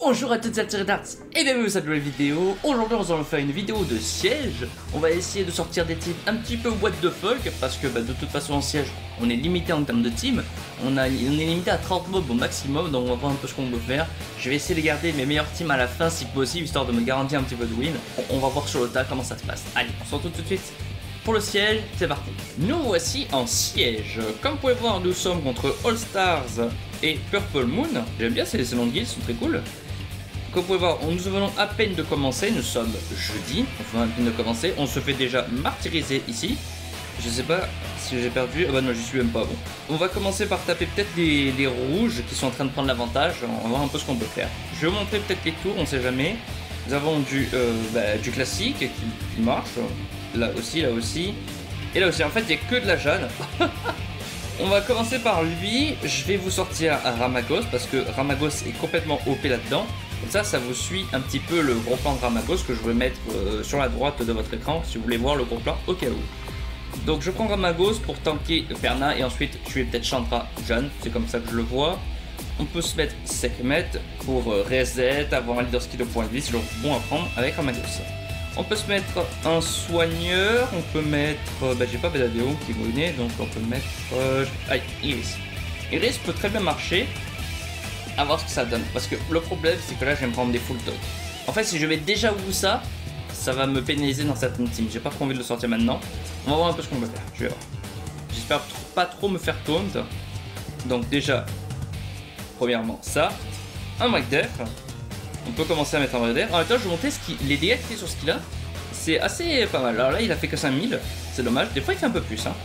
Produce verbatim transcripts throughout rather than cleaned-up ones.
Bonjour à toutes et à tous et bienvenue dans cette nouvelle vidéo. Aujourd'hui on va faire une vidéo de siège. On va essayer de sortir des teams un petit peu what the fuck, parce que bah, de toute façon en siège on est limité en termes de team. On, a, on est limité à trente mobs au maximum, donc on va voir un peu ce qu'on peut faire. Je vais essayer de garder mes meilleurs teams à la fin si possible, histoire de me garantir un petit peu de win. On, on va voir sur le tas comment ça se passe. Allez, on se retrouve tout de suite pour le siège, c'est parti. Nous voici en siège. Comme vous pouvez voir, nous sommes contre All Stars et Purple Moon. J'aime bien ces, ces noms de guildes, ils sont très cool. Comme vous pouvez voir, nous venons à peine de commencer, nous sommes jeudi, on venons à peine de commencer, on se fait déjà martyriser ici. Je sais pas si j'ai perdu, ah bah non j'y suis même pas, bon. On va commencer par taper peut-être les, les rouges qui sont en train de prendre l'avantage, on va voir un peu ce qu'on peut faire. Je vais vous montrer peut-être les tours, on sait jamais. Nous avons du, euh, bah, du classique qui, qui marche, là aussi, là aussi, et là aussi, en fait il n'y a que de la Jeanne. On va commencer par lui, je vais vous sortir à Ramagos parce que Ramagos est complètement O P là-dedans. Comme ça, ça vous suit un petit peu le gros plan de Ramagos que je vais mettre euh, sur la droite de votre écran si vous voulez voir le gros plan au cas où. Donc je prends Ramagos pour tanker Perna et ensuite tuer peut-être Chandra Jeanne, c'est comme ça que je le vois. On peut se mettre Sekhmet pour euh, reset, avoir un leader skill de point de vie, c'est le bon à prendre avec Ramagos. On peut se mettre un soigneur, on peut mettre... Euh, bah j'ai pas Belladeon qui est ruiné, donc on peut mettre... Euh, aïe, Iris. Iris peut très bien marcher, à voir ce que ça donne. Parce que le problème, c'est que là, je vais me prendre des full talk. En fait, si je vais déjà où ça, ça va me pénaliser dans certaines teams. J'ai pas trop envie de le sortir maintenant. On va voir un peu ce qu'on peut faire, je vais voir. J'espère pas trop me faire taunt. Donc déjà, premièrement, ça. Un break def. On peut commencer à mettre un break def. En même temps, je vais montrer ce qui... les dégâts qu'il fait sur ce qu'il a. C'est assez pas mal. Alors là, il a fait que cinq mille. C'est dommage. Des fois, il fait un peu plus. Hein.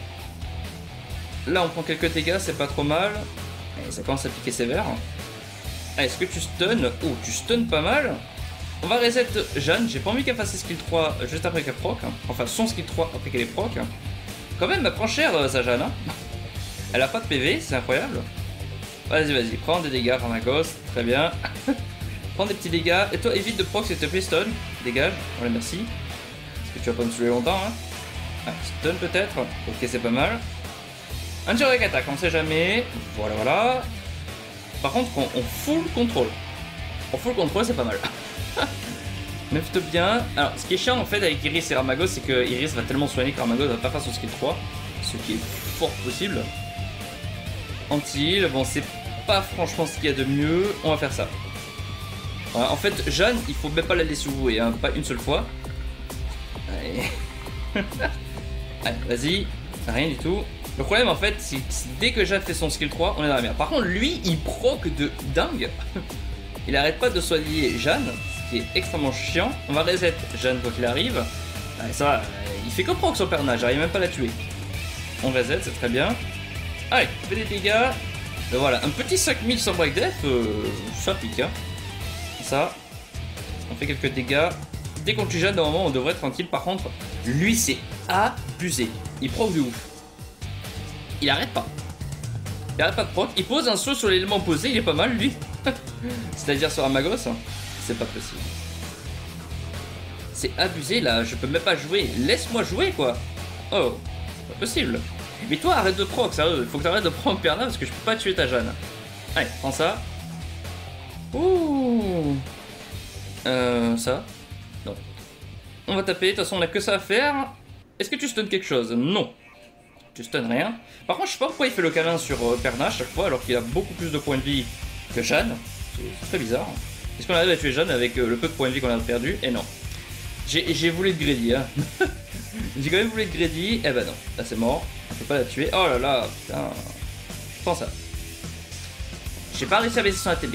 Là, on prend quelques dégâts. C'est pas trop mal. Et ça commence à piquer sévère. Ah, est-ce que tu stun? Oh, tu stun pas mal. On va reset Jeanne. J'ai pas envie qu'elle fasse ses skill trois juste après qu'elle proc. Enfin, son skill trois après qu'elle est proc. Quand même, elle prend cher, euh, sa Jeanne. Hein. Elle a pas de P V, c'est incroyable. Vas-y, vas-y, prends des dégâts, Ramagos. Très bien. Prends des petits dégâts. Et toi, évite de proc, s'il te plaît, stun. Dégage. Voilà, merci. Parce que tu vas pas me saouler longtemps. Hein. Ah, stun peut-être. Ok, c'est pas mal. Un direct attaque, on sait jamais. Voilà, voilà. Par contre, on, on full contrôle. On full contrôle, c'est pas mal. Méfie-toi bien. Alors, ce qui est chiant en fait avec Iris et Ramagos, c'est que Iris va tellement soigner que Ramagos va pas faire son skill trois. Ce qui est fort possible. Anti-heal, bon, c'est pas franchement ce qu'il y a de mieux. On va faire ça. Voilà, en fait, Jeanne, il faut même pas la laisser jouer, hein, pas une seule fois. Allez, Allez vas-y. Rien du tout. Le problème en fait, c'est que dès que Jeanne fait son skill trois, on est dans la merde. Par contre, lui, il proc de dingue. Il arrête pas de soigner Jeanne, ce qui est extrêmement chiant. On va reset Jeanne quand il arrive. Allez, ça va, il fait que proc son pernage, j'arrive même pas à la tuer. On reset, c'est très bien. Allez, fait des dégâts. Et voilà, un petit cinq mille sans break def, euh, ça pique. Hein. Ça, on fait quelques dégâts. Dès qu'on tue Jeanne, normalement, on devrait être tranquille. Par contre, lui, c'est abusé. Il proc de ouf. Il arrête pas. Il arrête pas de proc. Il pose un saut sur l'élément posé, il est pas mal lui. C'est-à-dire sur Ramagos. C'est pas possible. C'est abusé là, je peux même pas jouer. Laisse-moi jouer quoi. Oh, pas possible. Mais toi arrête de proc, sérieux. Il faut que t'arrêtes de prendre Perna parce que je peux pas tuer ta Jeanne. Allez, prends ça. Ouh. Euh, ça. Non. On va taper, de toute façon on a que ça à faire. Est-ce que tu stuns quelque chose? Non. Tu stun rien. Par contre, je sais pas pourquoi il fait le câlin sur euh, Perna à chaque fois alors qu'il a beaucoup plus de points de vie que Jeanne. C'est très bizarre. Est-ce qu'on arrive à tuer Jeanne avec euh, le peu de points de vie qu'on a perdu? Et non. J'ai voulu être greedy. Hein. J'ai quand même voulu être greedy. Et ben non. Là c'est mort. On peut pas la tuer. Oh là là. Putain. Prends ça. J'ai pas réussi à baisser son A T B.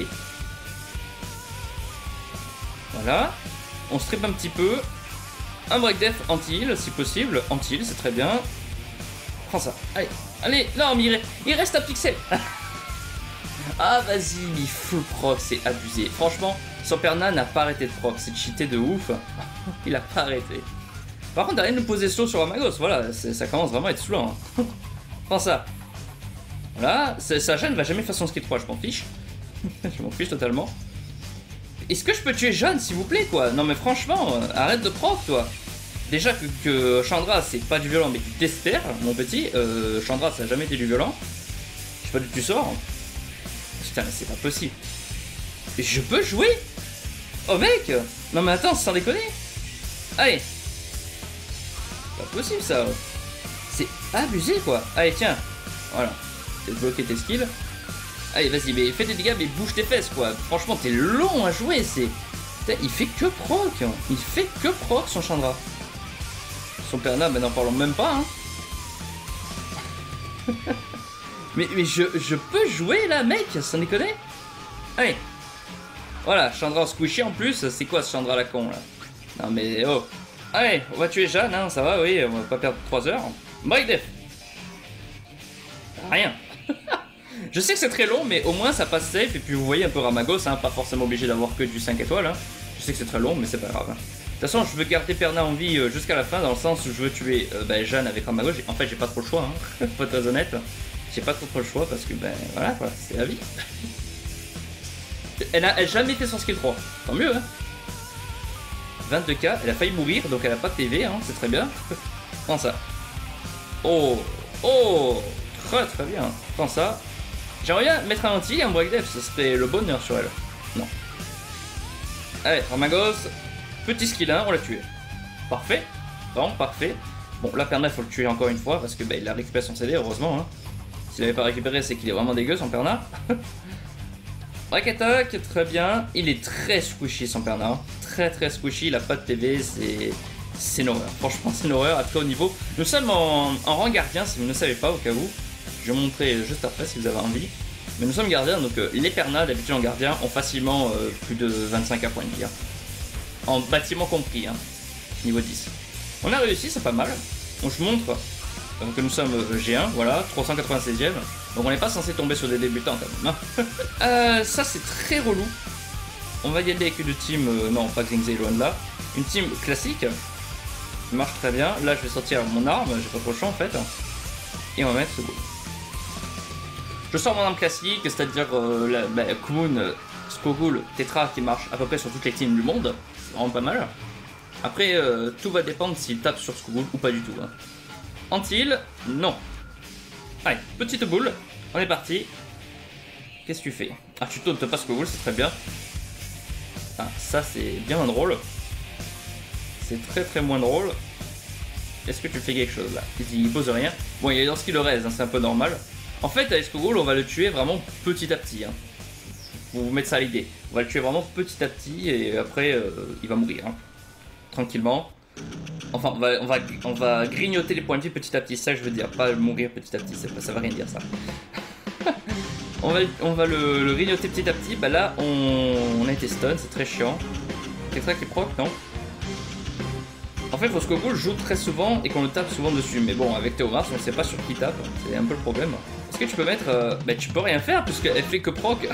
Voilà. On strip un petit peu. Un break def anti-heal si possible. Anti-heal c'est très bien. Prends ça, allez, allez, non mais il, il reste un pixel. Ah vas-y, il full proc, c'est abusé. Franchement, son Perna n'a pas arrêté de proc, c'est cheaté de ouf. Il a pas arrêté. Par contre, t'arrêtes de nous poser slow sur Ramagos, voilà, ça commence vraiment à être saoulant. Hein. Prends ça. Voilà, sa Jeanne va jamais faire son skill trois, je m'en fiche. Je m'en fiche totalement. Est-ce que je peux tuer Jeanne s'il vous plaît quoi? Non mais franchement, arrête de proc toi. Déjà que, que Chandra c'est pas du violent mais tu t'espères mon petit, euh, Chandra ça a jamais été du violent. Je sais pas d'où tu sors. Putain mais c'est pas possible. Je peux jouer? Oh mec! Non mais attends, sans déconner! Allez! Pas possible ça! C'est abusé quoi! Allez tiens! Voilà. Débloquer tes skills. Allez vas-y, mais fais des dégâts mais bouge tes fesses quoi! Franchement t'es long à jouer, c'est... Il fait que proc! Il fait que proc son Chandra! Son Perna, ben n'en parlons même pas hein! mais, mais je, je peux jouer là mec, sans déconner. Allez. Voilà, Chandra squishy en plus, c'est quoi ce Chandra la con là? Non mais oh. Allez, on va tuer Jeanne, hein, ça va, oui, on va pas perdre trois heures. Break def. Rien. Je sais que c'est très long, mais au moins ça passe safe, et puis vous voyez un peu Ramagos, hein, pas forcément obligé d'avoir que du cinq étoiles. Hein. Je sais que c'est très long, mais c'est pas grave. Hein. De toute façon, je veux garder Perna en vie euh, jusqu'à la fin, dans le sens où je veux tuer euh, bah, Jeanne avec Ramagos. En fait, j'ai pas trop le choix, hein. Faut être très honnête. J'ai pas trop, trop le choix parce que, ben voilà quoi, c'est la vie. Elle a, elle a jamais fait son skill trois, tant mieux, hein. vingt-deux K, elle a failli mourir, donc elle a pas de T V, hein, c'est très bien. Prends ça. Oh, oh, très très bien. Prends ça. J'aimerais bien mettre un anti et un break def, ce serait le bonheur sur elle. Non. Allez, Ramagos. Petit skill un, on l'a tué. Parfait. Vraiment parfait. Bon, là, Perna, il faut le tuer encore une fois parce que bah, il a récupéré son C D, heureusement. Hein. S'il n'avait pas récupéré, c'est qu'il est vraiment dégueu, son Perna. Break attack, très bien. Il est très squishy, son Perna. Très très squishy, il a pas de T V, c'est. C'est une horreur. Franchement, c'est une horreur à très haut niveau. Nous sommes en, en rang gardien, si vous ne savez pas, au cas où. Je vais vous montrer juste après si vous avez envie. Mais nous sommes gardiens, donc euh, les Perna, d'habitude en gardien, ont facilement euh, plus de vingt-cinq à points de vie. Hein. En bâtiment compris, hein. Niveau dix. On a réussi, c'est pas mal. Donc je montre euh, que nous sommes euh, G un, voilà, trois cent quatre-vingt-seizième. Donc on n'est pas censé tomber sur des débutants quand même. Hein. euh, ça c'est très relou. On va y aller avec une team, euh, non pas Xingzei, loin de là. Une team classique. Qui marche très bien. Là je vais sortir mon arme, j'ai pas trop le choix en fait. Et on va mettre ce goal. Je sors mon arme classique, c'est-à-dire euh, la bah, Kumun, euh, Skogul, Tetra qui marche à peu près sur toutes les teams du monde. C'est vraiment pas mal. Après, euh, tout va dépendre s'il tape sur Skogul ou pas du tout. Hein. Antil, non. Allez, petite boule, on est parti. Qu'est-ce que tu fais? Ah, tu tauntes pas Skogul, c'est très bien. Ah, ça c'est bien moins drôle. C'est très très moins drôle. Est-ce que tu fais quelque chose là? Il pose rien. Bon, il est dans ce qu'il le reste, hein, c'est un peu normal. En fait, avec Skogul, on va le tuer vraiment petit à petit. Hein. Faut vous mettre ça à l'idée. On va le tuer vraiment petit à petit et après, euh, il va mourir. Hein. Tranquillement. Enfin, on va, on, va, on va grignoter les points de vie petit à petit. C'est ça que je veux dire, pas mourir petit à petit. Ça, ça va rien dire ça. on va, on va le, le grignoter petit à petit. Bah là, on, on a été stun, c'est très chiant. Tetra qui proc, non? En fait, Skogul joue très souvent et qu'on le tape souvent dessus. Mais bon, avec Théomars, on ne sait pas sur qui tape. C'est un peu le problème. Est-ce que tu peux mettre... Euh... Bah, tu peux rien faire puisqu'elle fait que proc.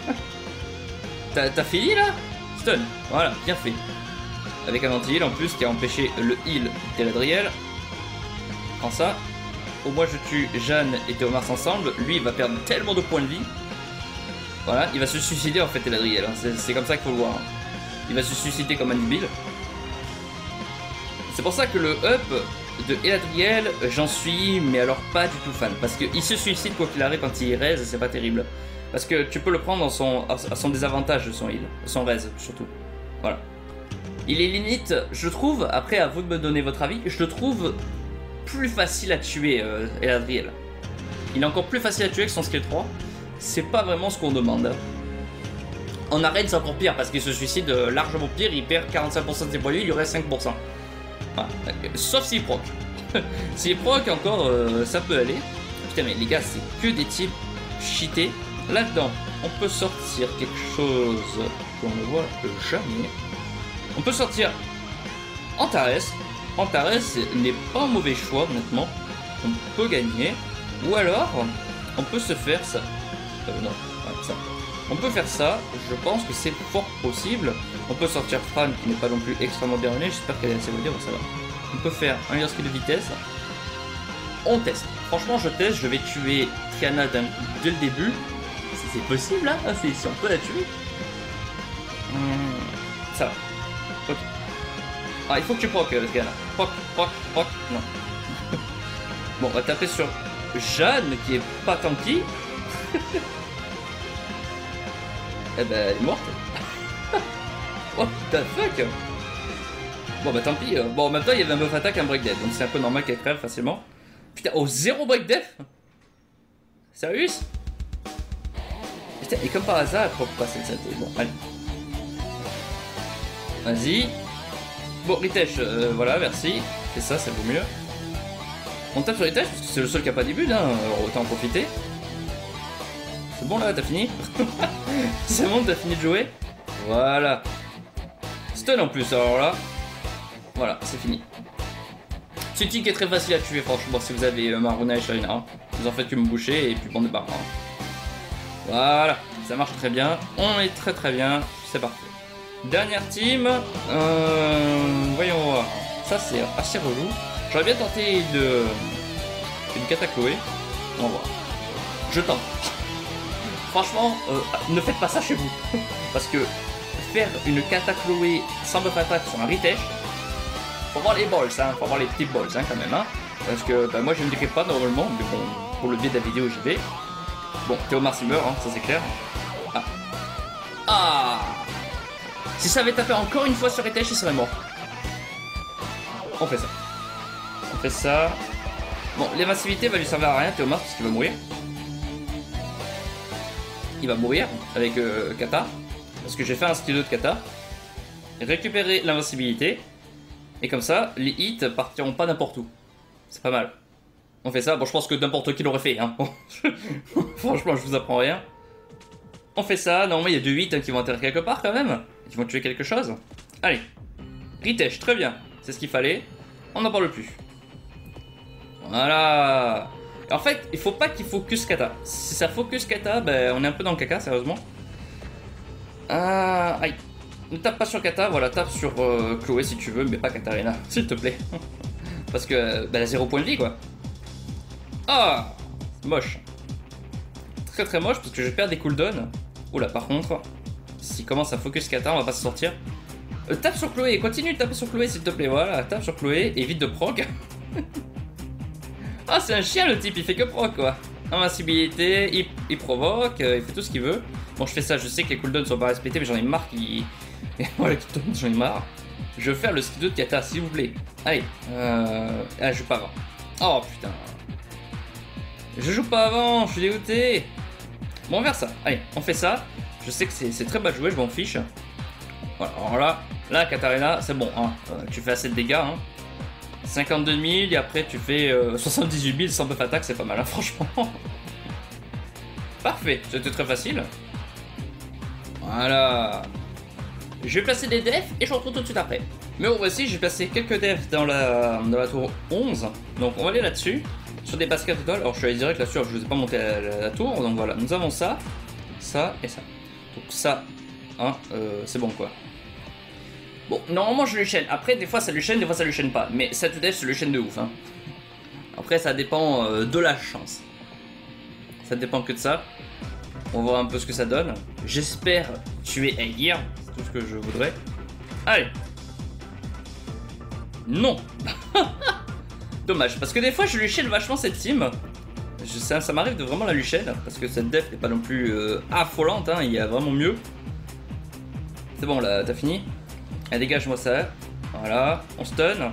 T'as fini là? Stun. Voilà, bien fait. Avec un anti-heal en plus qui a empêché le heal d'Eladriel. Prends ça. Au moins, je tue Jeanne et Théomars ensemble. Lui, il va perdre tellement de points de vie. Voilà, il va se suicider en fait, Eladriel. Hein. C'est comme ça qu'il faut le voir. Hein. Il va se suicider comme un débile. C'est pour ça que le up de Eladriel, j'en suis, mais alors pas du tout fan. Parce qu'il se suicide quoi qu'il arrive quand il raise, c'est pas terrible. Parce que tu peux le prendre dans son, à son désavantage, son heal, son raise surtout. Voilà. Il est limite, je trouve, après à vous de me donner votre avis, je le trouve plus facile à tuer, euh, Eladriel. Il est encore plus facile à tuer que son skill trois. C'est pas vraiment ce qu'on demande. En arène, c'est encore pire parce qu'il se suicide euh, largement pire, il perd quarante-cinq pour cent de ses points de vie, il lui reste cinq pour cent. Voilà. Sauf s'il proc. S'il proc encore, euh, ça peut aller. Putain, mais les gars, c'est que des types cheatés. Là-dedans, on peut sortir quelque chose qu'on ne voit jamais. On peut sortir Antares. Antares n'est pas un mauvais choix, honnêtement. On peut gagner. Ou alors, on peut se faire ça. Euh, non, ouais, ça. On peut faire ça, je pense que c'est fort possible. On peut sortir Fran qui n'est pas non plus extrêmement bien mené, j'espère qu'elle est assez moderne, ça va. On peut faire un meilleur skill de vitesse. On teste. Franchement, je teste, je vais tuer Triana dès le début. Si c'est possible là, hein, si on peut la tuer. Hum, ça va. Ok. Ah, il faut que tu proc, euh, Triana. Proc, proc, proc, non. Bon, on va taper sur Jeanne qui est pas tanky. Eh ben, elle est morte. Oh putain, fuck. Bon bah tant pis, euh, bon en même temps il y avait un buff attack et un break death, donc c'est un peu normal qu'elle crève facilement. Putain, oh zéro break death. Sérieux? Putain, et comme par hasard, elle prend pas cette saleté. Bon, allez. Vas-y. Bon, Ritesh, euh, voilà, merci. C'est ça, ça vaut mieux. On tape sur Ritesh parce que c'est le seul qui a pas de build, hein, alors autant en profiter. C'est bon là, t'as fini? C'est bon, t'as fini de jouer? Voilà. Stun en plus, alors là. Voilà, c'est fini. C'est une team qui est très facile à tuer, franchement, si vous avez euh, Maruna et Sharina. Hein. Vous en faites que me boucher et puis bon débarras. Hein. Voilà, ça marche très bien. On est très très bien, c'est parfait. Dernière team. Euh, voyons voir. Ça, c'est assez relou. J'aurais bien tenté de. Une Kata Chloé. On va voir. Je tente. Franchement, euh, ne faites pas ça chez vous. Parce que faire une Kata Chloé sans buff attack sur un Ritesh, faut voir les balls, hein, faut voir les petits balls hein, quand même. Hein, parce que bah, moi je ne dirais pas normalement, mais bon, pour le biais de la vidéo j'y vais. Bon, Théomars il meurt, hein, ça c'est clair. Ah. Ah. Si ça avait tapé encore une fois sur Ritesh, il serait mort. On fait ça. On fait ça. Bon, l'évansivité va lui servir à rien, Théomars, parce qu'il va mourir. Il va mourir avec euh, Kata. Parce que j'ai fait un stylo de Kata. Récupérer l'invincibilité. Et comme ça, les hits partiront pas n'importe où. C'est pas mal. On fait ça. Bon, je pense que n'importe qui l'aurait fait. Hein. Franchement, je vous apprends rien. On fait ça. Normalement, il y a deux hits hein, qui vont atterrir quelque part quand même. Qui vont tuer quelque chose. Allez. Ritesh, très bien. C'est ce qu'il fallait. On n'en parle plus. Voilà. En fait, il faut pas qu'il focus Kata. Si ça focus Kata, ben, on est un peu dans le caca, sérieusement. Ah, aïe. Ne tape pas sur Kata, voilà, tape sur euh, Chloé si tu veux, mais pas Katarina, s'il te plaît. Parce que, ben, elle a zéro point de vie, quoi. Ah, moche. Très très moche, parce que je perds des cooldowns. Oula, par contre, s'il commence à focus Kata, on va pas se sortir. Euh, tape sur Chloé, continue de taper sur Chloé, s'il te plaît, voilà, tape sur Chloé, évite de proc. Ah, c'est un chien le type, il fait que proc quoi. Invincibilité, il, il provoque, euh, il fait tout ce qu'il veut. Bon, je fais ça, je sais que les cooldowns sont pas respectés, mais j'en ai marre qui. Voilà, qui tombe, j'en ai marre. Je vais faire le skill de Kata, s'il vous plaît. Allez, euh. Ah, je joue pas avant. Oh putain. Je joue pas avant, je suis dégoûté. Bon, on va faire ça. Allez, on fait ça. Je sais que c'est très mal joué, je m'en fiche. Voilà, alors là, là, Katarina, c'est bon, hein. Euh, tu fais assez de dégâts, hein. cinquante-deux mille et après tu fais euh, soixante-dix-huit mille sans buff attack, c'est pas mal hein, franchement. Parfait, c'était très facile. Voilà. Je vais placer des defs et je retrouve tout de suite après. Mais bon voici, j'ai placé quelques defs dans la, dans la tour onze. Donc on va aller là-dessus, sur des baskets d'étoiles. Alors je suis allé direct là-dessus, je ne vous ai pas monté la, la, la tour. Donc voilà, nous avons ça, ça et ça. Donc ça, hein, euh, c'est bon quoi. Bon, normalement je le chaîne. Après, des fois ça le chaîne, des fois ça le chaîne pas. Mais cette def, c'est le chaîne de ouf. Hein. Après, ça dépend euh, de la chance. Ça dépend que de ça. On va voir un peu ce que ça donne. J'espère tuer Aegir. C'est tout ce que je voudrais. Allez. Non. Dommage. Parce que des fois, je lui chaîne vachement cette team. Je, ça ça m'arrive de vraiment la lui chaîne. Parce que cette def n'est pas non plus euh, affolante. Hein. Il y a vraiment mieux. C'est bon, là, t'as fini? Allez, dégage-moi ça. Voilà, on stun.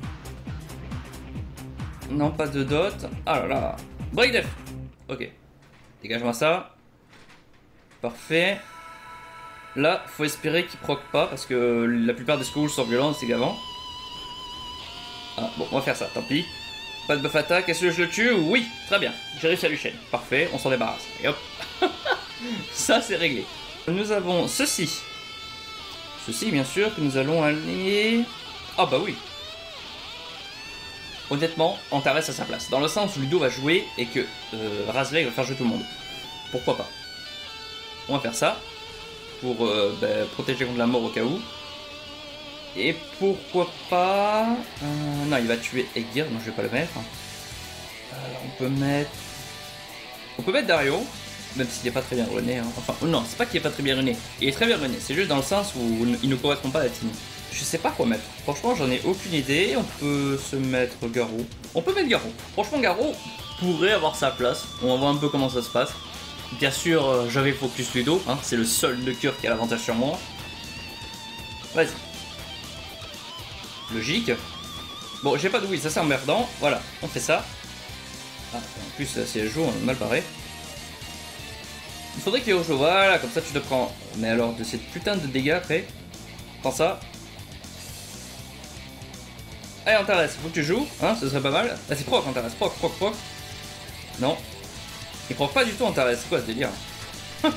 Non, pas de dot. Ah là là. Break def. Ok. Dégage-moi ça. Parfait. Là, faut espérer qu'il proc pas parce que la plupart des schools sont violents, c'est gavant. Ah, bon, on va faire ça, tant pis. Pas de buff attack. Est-ce que je le tue? Oui, très bien. J'ai réussi à lui chaîne. Parfait, on s'en débarrasse. Et hop. Ça, c'est réglé. Nous avons ceci. Ceci, bien sûr, que nous allons aller... Ah bah oui. Honnêtement, Antares à sa place. Dans le sens où Ludo va jouer et que euh, Razley va faire jouer tout le monde. Pourquoi pas. On va faire ça. Pour euh, bah, protéger contre la mort au cas où. Et pourquoi pas... Euh, non, il va tuer Aegir, donc je vais pas le mettre. Alors, on peut mettre... On peut mettre Dario. Même s'il n'est pas très bien runné. Hein. Enfin, non, c'est pas qu'il est pas très bien runné. Il est très bien runné. C'est juste dans le sens où il ne correspond pas à la team. Je sais pas quoi mettre. Franchement, j'en ai aucune idée. On peut se mettre Garou. On peut mettre Garou. Franchement, Garou pourrait avoir sa place. On va voir un peu comment ça se passe. Bien sûr, euh, j'avais focus Ludo. Hein. C'est le seul de cure qui a l'avantage sur moi. Vas-y. Logique. Bon, j'ai pas de oui, ça c'est emmerdant. Voilà, on fait ça. Ah, en plus, si elle joue, on est mal barré. Il faudrait qu'il rejoue. Voilà, comme ça tu te prends. Mais alors, de cette putain de dégâts après. Prends ça. Allez, Antares, faut que tu joues, hein, ce serait pas mal. Ah, c'est proc, Antares, proc, proc, proc. Non. Il proc pas du tout, Antares, c'est quoi ce délire? Je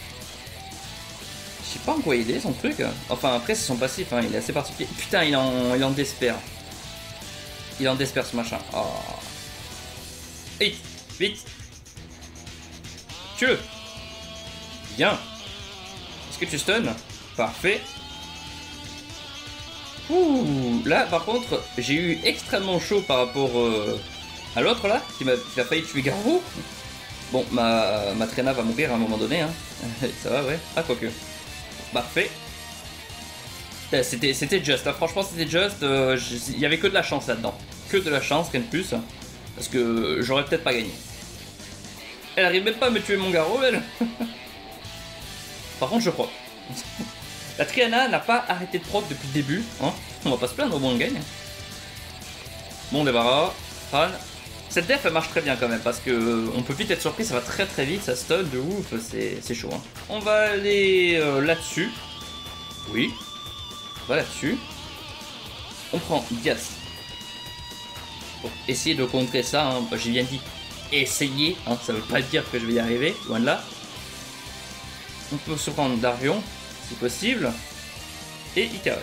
sais pas en quoi il est son truc. Enfin, après, c'est son passif, hein, il est assez particulier. Putain, il en, il en despère. Il en despère ce machin. Oh. Vite, vite. Tue-le. Bien. Est-ce que tu stun? Parfait. Ouh, là par contre j'ai eu extrêmement chaud par rapport euh, à l'autre là qui m'a failli tuer Garou. Bon, ma, ma Traîna va mourir à un moment donné, hein. Ça va, ouais. Ah, quoique. Parfait. C'était c'était juste, hein. Franchement c'était juste. Il euh, y avait que de la chance là-dedans. Que de la chance, rien de plus. Parce que j'aurais peut-être pas gagné. Elle arrive même pas à me tuer mon Garou, elle. Par contre, je crois. La Triana n'a pas arrêté de proc depuis le début, hein. On va pas se plaindre, au moins on gagne. Bon débarras, Fran. Cette def elle marche très bien quand même parce que on peut vite être surpris, ça va très très vite, ça stun de ouf, c'est chaud, hein. On va aller euh, là-dessus. Oui. On va là-dessus. On prend Dias. Pour essayer de contrer ça, hein. J'ai bien dit essayer, hein. Ça veut pas dire que je vais y arriver, loin de là. On peut se prendre Darion. Si possible, et Icarus.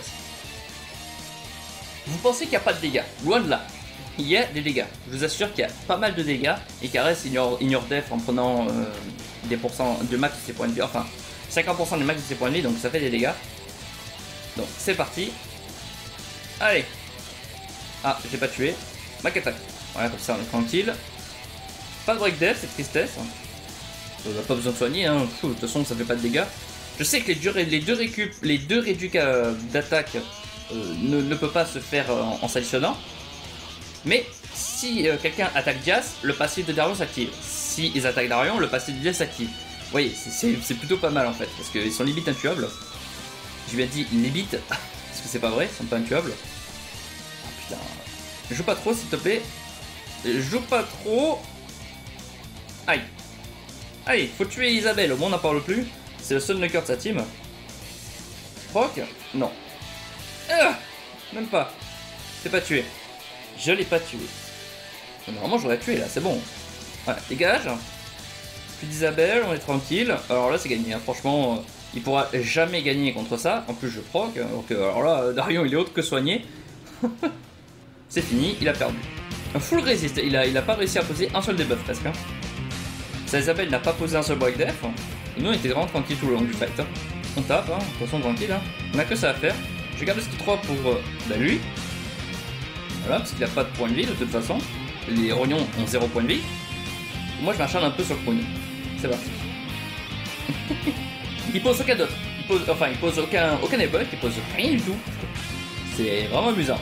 Vous pensez qu'il n'y a pas de dégâts? Loin de là, il y a des dégâts. Je vous assure qu'il y a pas mal de dégâts. Icarus ignore, ignore def en prenant euh, des pourcents de max de ses points de vie, enfin cinquante pour cent des max de ses points de vie, donc ça fait des dégâts. Donc c'est parti. Allez. Ah, j'ai pas tué. Mac attaque. Voilà, comme ça on est tranquille. Pas de break def, c'est tristesse. On n'a pas besoin de soigner, hein. Pfff, de toute façon ça fait pas de dégâts. Je sais que les deux, les deux récup, les deux réducs d'attaque euh, ne, ne peut pas se faire en, en s'additionnant. Mais si euh, quelqu'un attaque Dias, le passif de Darion s'active. Si ils attaquent Darion, le passif de Dias s'active. Vous voyez, c'est plutôt pas mal en fait, parce qu'ils sont limite intuables. Je bien dit limite, parce que c'est pas vrai, ils sont pas intuables. Oh putain, joue pas trop s'il te plaît. Joue pas trop. Aïe. Allez, faut tuer Isabelle, au moins on n'en parle plus. C'est le seul knocker de sa team. Proc? Non. Ah, même pas. C'est pas tué. Je l'ai pas tué. Normalement j'aurais tué là, c'est bon. Voilà, dégage. Plus d'Isabelle, on est tranquille. Alors là c'est gagné, hein. Franchement, euh, il pourra jamais gagner contre ça. En plus je proc. Donc, euh, alors là, Darion il est autre que soigné. C'est fini, il a perdu. Un full resist, il a, il a pas réussi à poser un seul debuff presque, hein. Ça Isabelle n'a pas posé un seul break def. Et nous on était vraiment tranquille tout le long du fight, hein. On tape, hein, de toute façon tranquille, hein. On a que ça à faire. Je garde le skill trois pour euh, bah, lui. Voilà, parce qu'il a pas de point de vie de toute façon. Les rognons ont zéro point de vie. Moi je m'acharne un peu sur le pognon. C'est parti. Il pose aucun dot. Il pose, enfin il pose aucun, aucun debuff, il pose rien du tout. C'est vraiment amusant.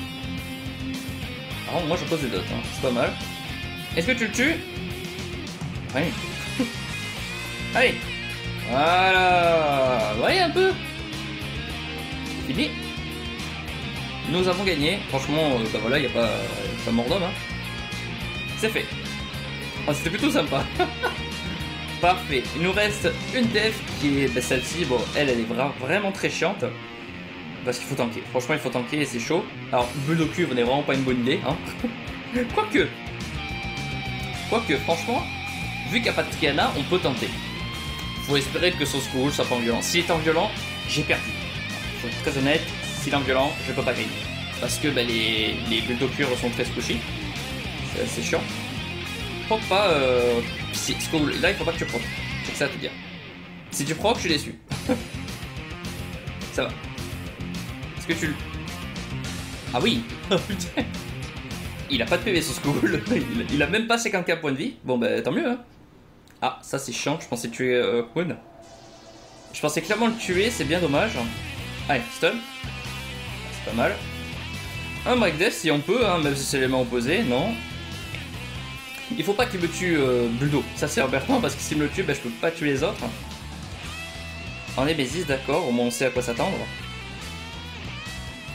Par contre moi je pose des dots, hein. C'est pas mal. Est-ce que tu le tues? Rien. Allez. Voilà. Vous voyez un peu. C'est fini. Nous avons gagné. Franchement, euh, bah voilà, il n'y a pas, euh, pas mort d'homme, hein. C'est fait. Oh, c'était plutôt sympa. Parfait. Il nous reste une def qui est bah, celle-ci. Bon, elle, elle est vra vraiment très chiante. Parce qu'il faut tanker. Franchement, il faut tanker et c'est chaud. Alors, bulle au cul, n'est vraiment pas une bonne idée, hein. Quoique. Quoique, franchement, vu qu'il n'y a pas de Triana, on peut tenter. Faut espérer que son school soit pas en violent. S'il est en violent, j'ai perdu. Faut être très honnête, s'il est en violent, je peux pas gagner. Parce que bah, les, les bulles d'ocure sont très squishy. C'est assez chiant. Proc pas. Euh, si, school, là, il faut pas que tu proc. C'est que ça à te dire. Si tu proc, je suis déçu. Ça va. Est-ce que tu le. Ah oui. Putain. Il a pas de P V sur school. il, il a même pas cinquante-quatre points de vie. Bon bah tant mieux, hein. Ah, ça c'est chiant, je pensais tuer euh, Queen. Je pensais clairement le tuer, c'est bien dommage. Allez, stun. C'est pas mal. Un break def si on peut, hein, même si c'est les mains opposées, non. Il faut pas qu'il me tue euh, Buldo, ça c'est important parce que s'il me le tue, bah, je peux pas tuer les autres. On est Bézis, d'accord, au moins on sait à quoi s'attendre.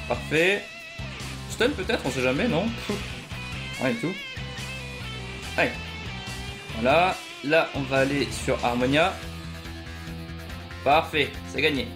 Parfait. Stun peut-être, on sait jamais, non? Rien du tout. Allez. Voilà. Là, on va aller sur Harmonia. Parfait, c'est gagné.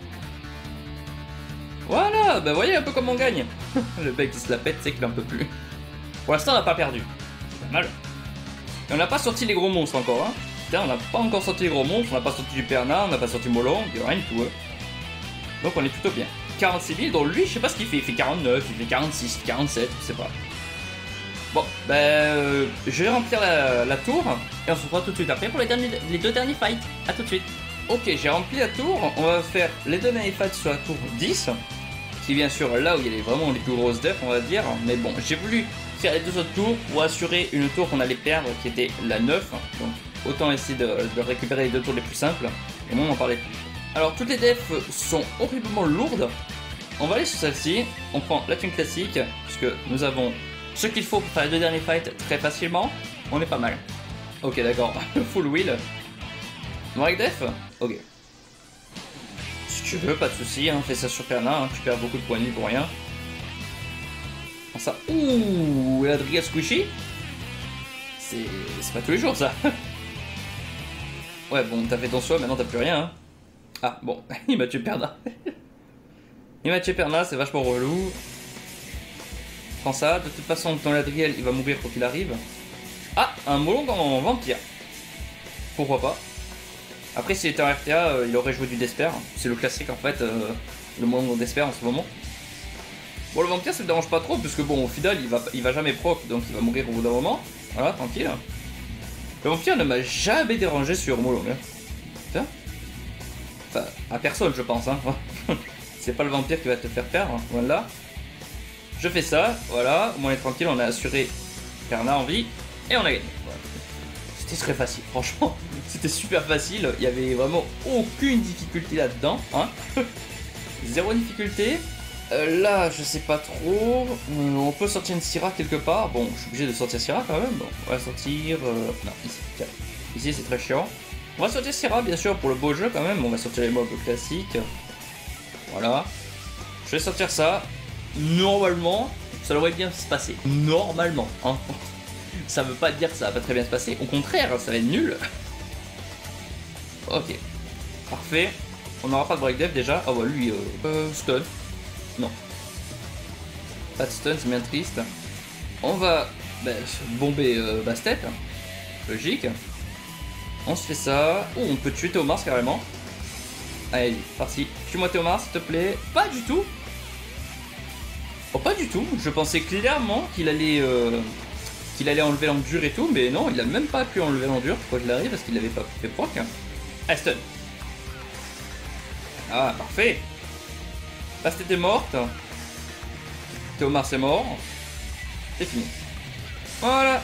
Voilà, bah voyez un peu comment on gagne. Le mec qui se la pète, c'est qu'il en peut plus. Pour l'instant, on n'a pas perdu. C'est pas mal. Et on n'a pas sorti les gros monstres encore, hein. Putain, on n'a pas encore sorti les gros monstres, on n'a pas sorti du Perna, on n'a pas sorti Molong, il n'y a rien du tout. Hein. Donc on est plutôt bien. quarante-six mille, donc lui, je sais pas ce qu'il fait. Il fait quarante-neuf, il fait quarante-six, quarante-sept, je sais pas. Bon, ben, euh, je vais remplir la, la tour et on se revoit tout de suite après pour les, derniers, les deux derniers fights. A tout de suite. Ok, j'ai rempli la tour. On va faire les deux derniers fights sur la tour dix, qui est bien sûr là où il y a les, vraiment les plus grosses defs, on va dire. Mais bon, j'ai voulu faire les deux autres tours pour assurer une tour qu'on allait perdre, qui était la neuf. Donc, autant essayer de, de récupérer les deux tours les plus simples. Et moi, on en parlait plus. Alors, toutes les defs sont horriblement lourdes. On va aller sur celle-ci. On prend la thune classique, puisque nous avons ce qu'il faut pour faire les deux derniers fights très facilement. On est pas mal. Ok, d'accord. Full wheel. Noir def. Ok. Si tu veux, pas de soucis. Hein. Fais ça sur Perna. Hein. Tu perds beaucoup de points de vie pour rien. Ça. Ouh, la Driga Squishy. C'est pas tous les jours ça. Ouais, bon, t'as fait ton choix, maintenant t'as plus rien. Hein. Ah, bon, il m'a tué Perna. Il m'a tué Perna, c'est vachement relou. Prends ça, de toute façon, ton Ladriel, il va mourir quand il arrive. Ah, un Molong en vampire. Pourquoi pas. Après, s'il était en R T A, euh, il aurait joué du Desper. C'est le classique en fait, euh, le Molong en Desper en ce moment. Bon, le vampire, ça me dérange pas trop, parce que bon, au final, il va, il va jamais proc, donc il va mourir au bout d'un moment. Voilà, tranquille. Le vampire ne m'a jamais dérangé sur Molong. Hein. Tiens. Enfin, à personne, je pense. Hein. C'est pas le vampire qui va te faire perdre. Hein. Voilà. Je fais ça, voilà. Au moins, on est tranquille, on a assuré Perna en vie. Et on a gagné. Voilà. C'était très facile, franchement. C'était super facile. Il y avait vraiment aucune difficulté là-dedans. Hein. Zéro difficulté. Euh, là, je sais pas trop. On peut sortir une Syrah quelque part. Bon, je suis obligé de sortir Syrah quand même. Bon, on va sortir. Euh... Non, ici. Tiens. Ici, c'est très chiant. On va sortir Syrah, bien sûr, pour le beau jeu quand même. On va sortir les mobs classiques. Voilà. Je vais sortir ça. Normalement, ça devrait bien se passer. Normalement. Hein. Ça veut pas dire que ça va pas très bien se passer. Au contraire, ça va être nul. Ok. Parfait. On n'aura pas de break dev déjà. Ah bah lui, euh, euh, stun. Non. Pas de stun, c'est bien triste. On va bah, bomber euh, Bastet. Logique. On se fait ça. Oh, on peut tuer Théomars carrément. Allez, parti. Tue-moi Théomars, s'il te plaît. Pas du tout. Oh, pas du tout. Je pensais clairement qu'il allait, euh, qu'il allait enlever l'endure et tout, mais non, il a même pas pu enlever l'endure quoi qu'il arrive parce qu'il avait pas fait proc. Ah, stun. Ah, parfait. Bastet est morte. Théomars est mort. C'est fini. Voilà.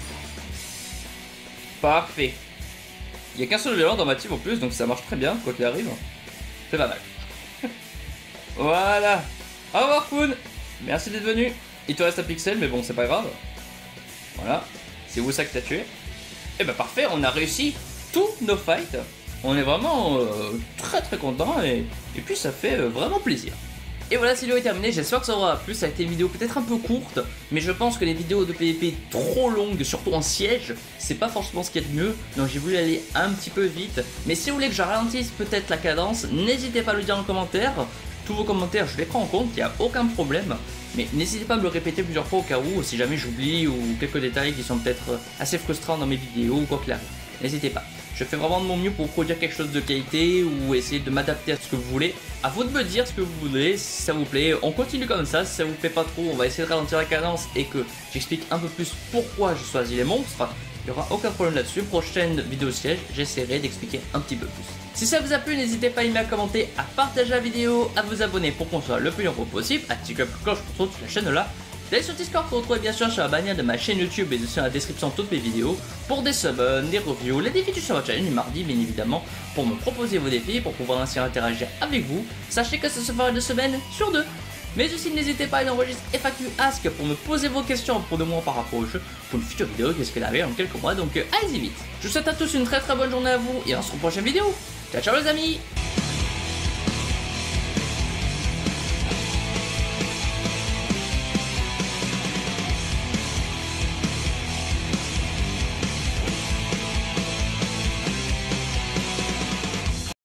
Parfait. Il n'y a qu'un seul violent dans ma team en plus, donc ça marche très bien, quoi qu'il arrive. C'est pas mal. Voilà. Au revoir, Poon. Merci d'être venu. Il te reste un pixel, mais bon, c'est pas grave. Voilà. C'est vous ça que t'as tué. Et bah parfait, on a réussi tous nos fights. On est vraiment euh, très très content et, et puis ça fait euh, vraiment plaisir. Et voilà, cette vidéo est terminée, j'espère que ça aura plu, ça a été une vidéo peut-être un peu courte, mais je pense que les vidéos de P V P trop longues, surtout en siège, c'est pas forcément ce qu'il y a de mieux, donc j'ai voulu aller un petit peu vite. Mais si vous voulez que je ralentisse peut-être la cadence, n'hésitez pas à le dire en commentaire. Tous vos commentaires, je les prends en compte, il n'y a aucun problème. Mais n'hésitez pas à me le répéter plusieurs fois au cas où, si jamais j'oublie, ou quelques détails qui sont peut-être assez frustrants dans mes vidéos ou quoi qu'il arrive. N'hésitez pas. Je fais vraiment de mon mieux pour vous produire quelque chose de qualité ou essayer de m'adapter à ce que vous voulez. À vous de me dire ce que vous voulez, si ça vous plaît. On continue comme ça, si ça vous plaît pas trop, on va essayer de ralentir la cadence et que j'explique un peu plus pourquoi je choisis les monstres. Il n'y aura aucun problème là-dessus. Prochaine vidéo siège, j'essaierai d'expliquer un petit peu plus. Si ça vous a plu, n'hésitez pas à aimer, à commenter, à partager la vidéo, à vous abonner pour qu'on soit le plus nombreux possible, à activer la cloche pour sur la chaîne là. D'aller sur Discord pour retrouver bien sûr sur la bannière de ma chaîne YouTube et aussi dans la description de toutes mes vidéos pour des summons, des reviews, les défis sur votre chaîne du mardi bien évidemment pour me proposer vos défis pour pouvoir ainsi interagir avec vous. Sachez que ça se fera de semaine sur deux. Mais aussi n'hésitez pas à enregistrer F A Q Ask pour me poser vos questions pour de moi par rapport au jeu pour une future vidéo qu'est-ce qu'elle arrive en quelques mois donc euh, allez-y vite. Je vous souhaite à tous une très très bonne journée à vous et on se retrouve pour une prochaine vidéo. Ciao ciao les amis.